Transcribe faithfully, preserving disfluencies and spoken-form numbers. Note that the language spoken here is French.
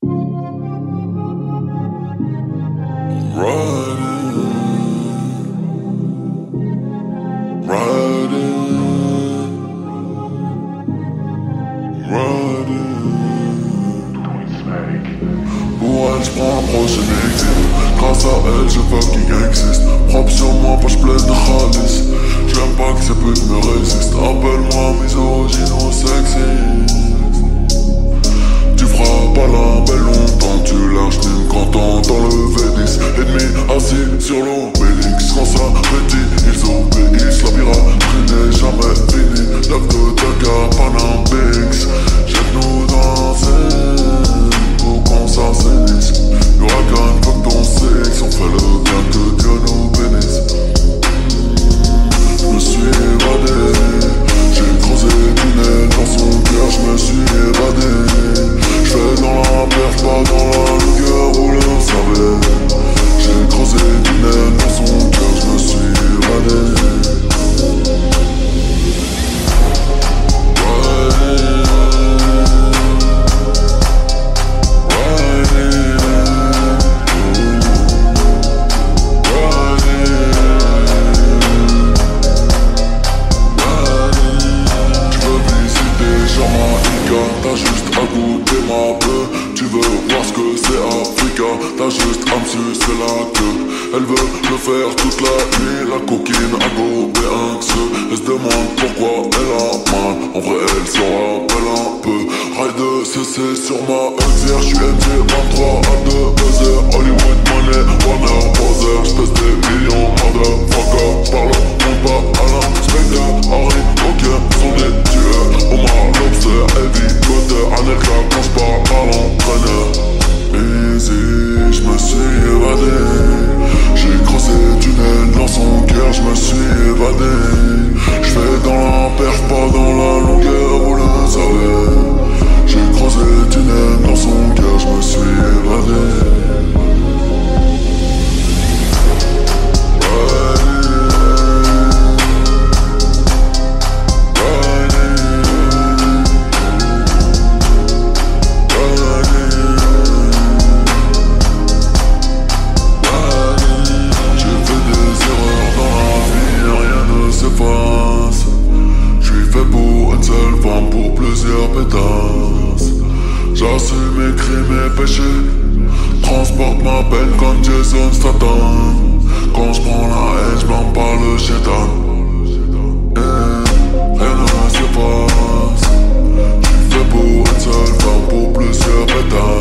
Riding, riding, riding. Pour elle, j'prends un prochain exit. Grâce à elle, je fucking existe. Propre sur moi, poche pleine de khalis. J'aime pas que ces putes me résistent. Appelle-moi misogyne ou sexy. Tu frappes à la belle longtemps, tu lâches une quand t'entends le V dix. Ennemi assis sur l'obélix, quand ça pétille, ils obéissent. La piraterie n'est jamais finie. Neuf de Dakar, Panam Binks. Jette-nous dans la scène pour qu'on s'assainisse. Huracan, fuck ton sexe, on fait le bien que Dieu nous bénisse. Je me suis évadé, j'ai creusé du tunnel dans son cœur, je me suis évadé. J'fais dans la perche, pas dans la longueur, vous le savez. J'ai creusé du tunnel dans son cœur, je me suis évadé. T'as juste à goûter ma bœuf. Tu veux voir ce que c'est Africa. T'as juste à me sucer la queue. Elle veut le faire toute la nuit. La coquine a gobé un xeux. Elle se demande pourquoi elle a mal. En vrai elle se rappelle un peu. Ride C C sur ma E X R. J'suis M G vingt-trois à deux buzzer. Hollywood money, Warner Bother. J'pèse des millions, motherfucker. J'parle mon pas à l'inspecteur. Harry, ok, c'en est tueur. Omar Lobster, Heavy Cutter. Anelka quand j'parle à l'entraîneur. Easy, j'me suis évadé. J'ai creusé tunnel dans son cœur, j'me suis évadé. J'fais dans la perche, pas dans la longueur, vous le savez. J'ai creusé tunnel dans son cœur, j'me suis évadé. J'assume mes crimes et péchés. Transporte ma peine comme Jason Statham. Quand j'prends la haine, j'blâme pas le chétan. Eh, rien ne se passe. J'suis fait pour une seule femme, pour plusieurs pétards.